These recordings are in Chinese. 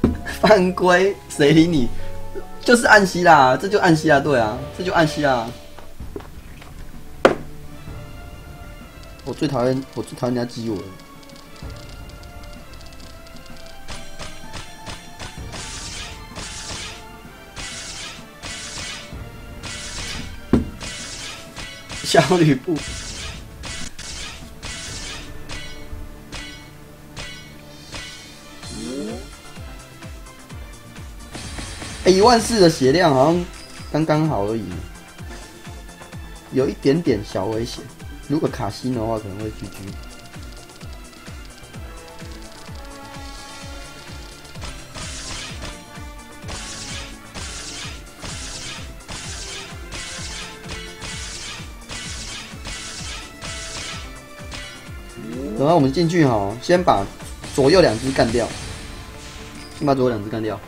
犯规，谁理你？就是按希腊，这就按希腊队啊，这就按希腊。我最讨厌人家激我了。小吕布。14000的血量好像刚刚好而已，有一点点小危险。如果卡西诺的话，可能会 GG。等到我们进去哈，先把左右2只干掉，先把左右2只干掉。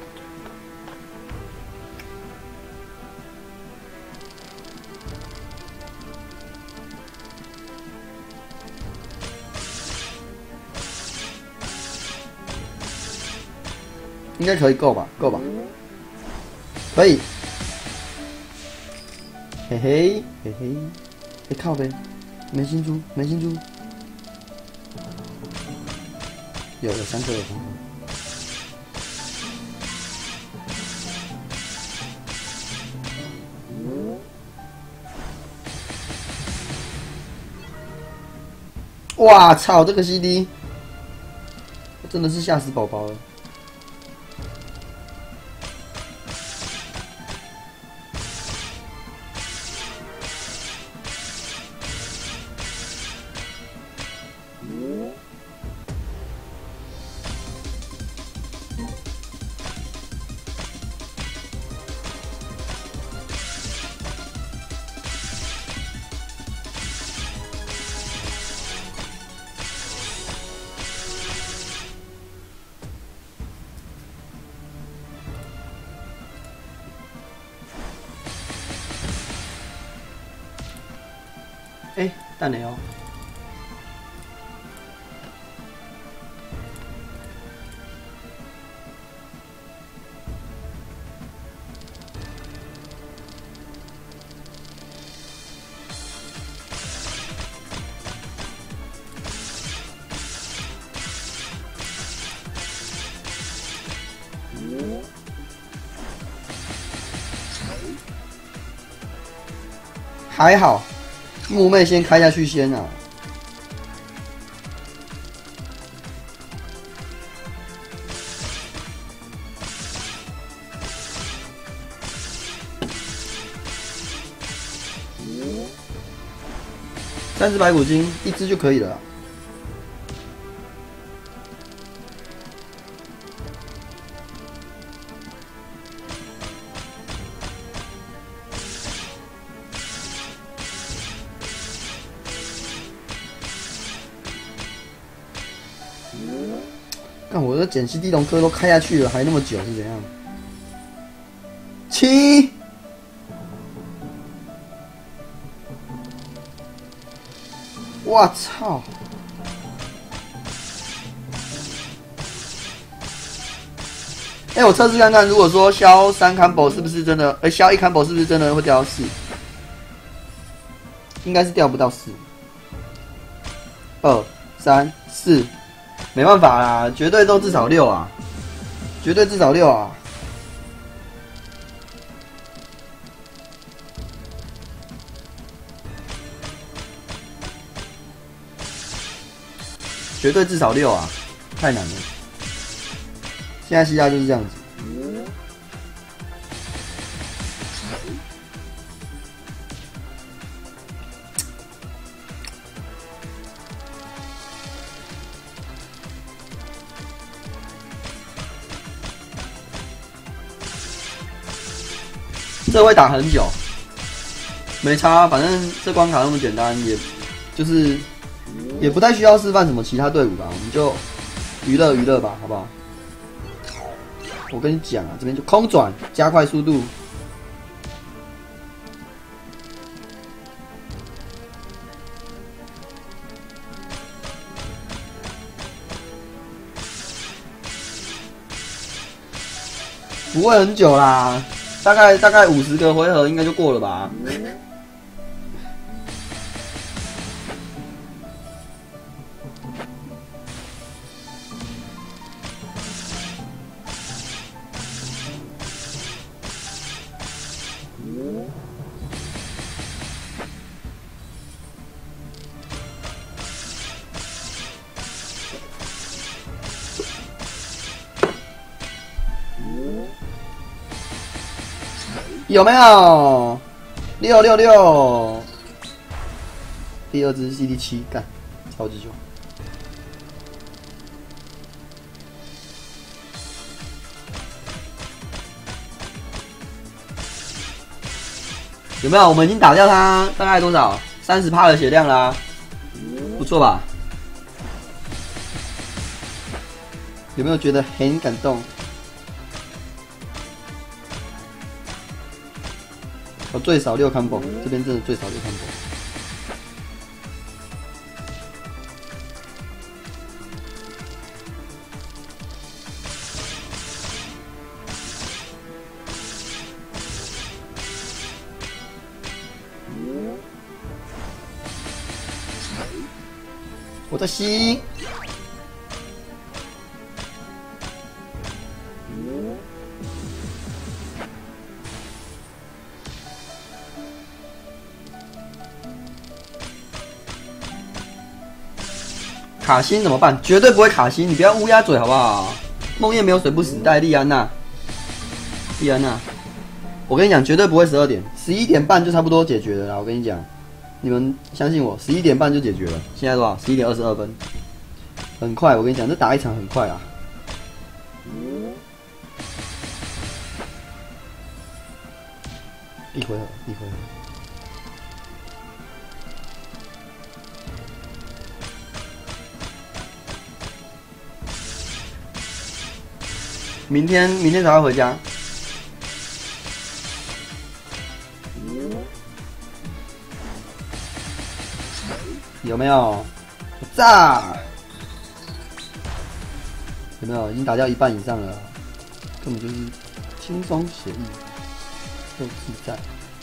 应该可以够吧？够吧？可以。嘿嘿嘿嘿，靠呗，没新珠，没新珠。有3颗，有3颗。哇操！这个 CD 真的是吓死宝宝了。蛋雷哦！还好。木妹先开下去先啊！30白骨精1只就可以了。看我的碱系地龙科都开下去了，还那么久是怎样？7，我操！我测试看看，如果说消3 combo 是不是真的？消1 combo 是不是真的会掉到4？应该是掉不到4。2、3、4。没办法啦，绝对都至少6啊，绝对至少6啊。绝对至少6啊，太难了。现在西亚就是这样子。这会打很久，没差，反正这关卡那么简单，就是也不太需要示范什么其他队伍吧，我们就娱乐娱乐吧，好不好？我跟你讲啊，这边就空转，加快速度。 不会很久啦，大概50个回合应该就过了吧。有没有？666，第二只 CD7，干，超级久。有没有？我们已经打掉它，大概多少？30%的血量啦，不错吧？有没有觉得很感动？我最少6 combo， 这边真的最少6 combo。我在吸。卡星怎么办？绝对不会卡星，你不要乌鸦嘴好不好？梦魇没有水不死，带莉安娜，莉安娜，我跟你讲，绝对不会12点，11点半就差不多解决了啦。我跟你讲，你们相信我，11点半就解决了。现在多少？11点22分，很快。我跟你讲，这打一场很快啊。一回合，一回合。明天才会回家。有没有？炸！有没有？已经打掉1半以上了，根本就是轻松写意，又自在。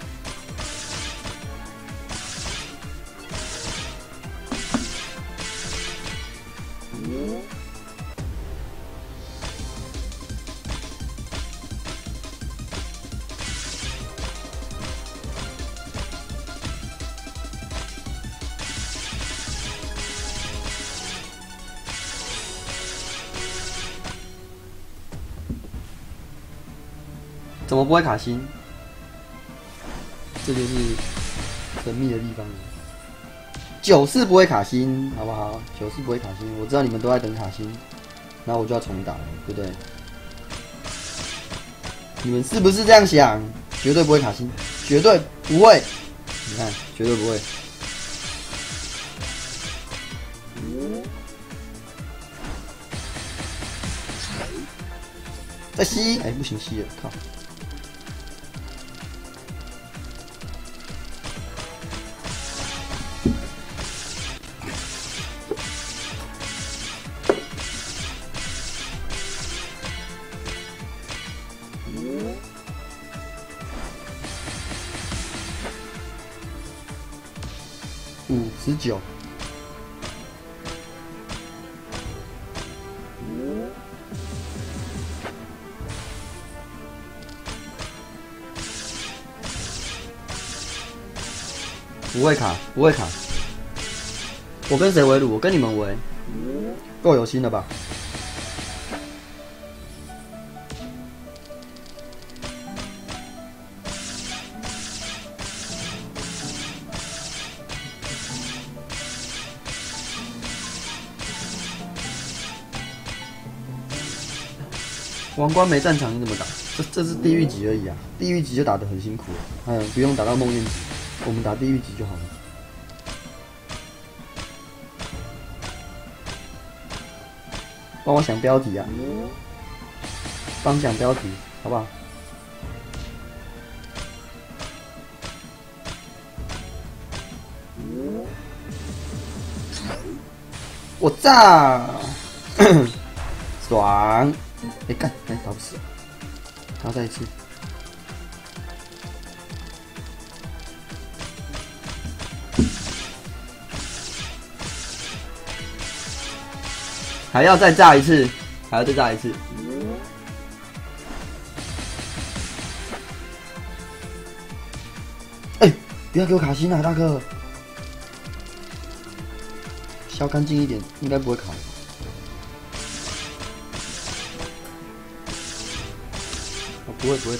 怎么不会卡星？这就是神秘的地方了。94不会卡星，好不好？94不会卡星，我知道你们都在等卡星，然后我就要重打了，对不对？你们是不是这样想？绝对不会卡星，绝对不会。你看，绝对不会。再吸，哎，不行，吸了，靠！59。不会卡，不会卡。我跟谁围炉？我跟你们围，够有心了吧？王冠没战场你怎么打？这是地狱级而已啊，地狱级就打得很辛苦了，不用打到梦魇级，我们打地狱级就好了。帮我想标题啊，帮想标题，好不好？我炸，爽！哎干，打不死。 然后再一次。还要再炸一次，还要再炸一次。哎，不要给我卡心啊，大哥！削干净一点，应该不会卡。哦，不会不会。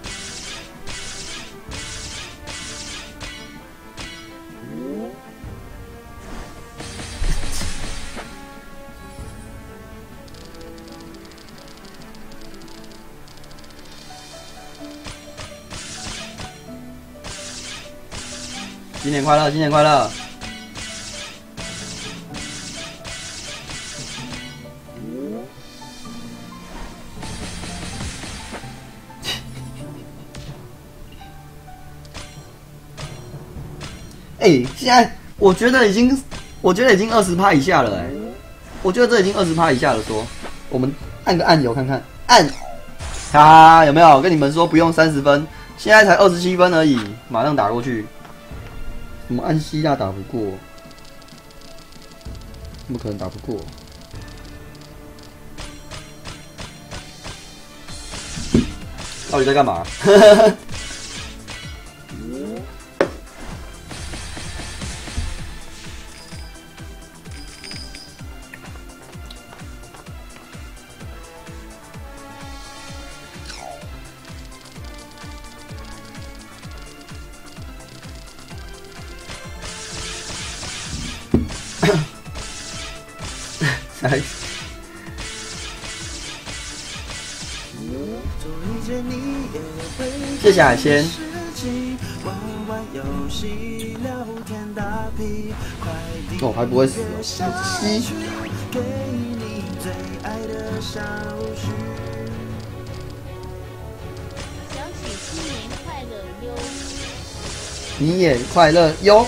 新年快乐，新年快乐！哎，现在我觉得已经20%以下了哎，我觉得这已经20%以下了。说，我们按个按钮看看，按，哈哈，有没有？跟你们说不用30分，现在才27分而已，马上打过去。怎么按西亚打不过？怎么可能打不过？到底在干嘛？谢谢海鲜。哦，还不会死哦。吸。 小许新年快乐哟！ 你也快乐哟！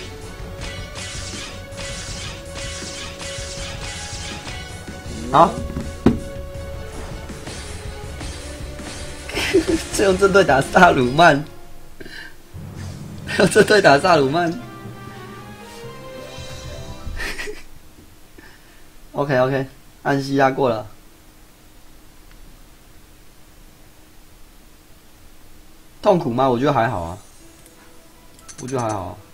好。是用这队打萨鲁曼，用这队打萨鲁曼。OK， 按西亚过了。痛苦吗？我觉得还好啊，我觉得还好啊。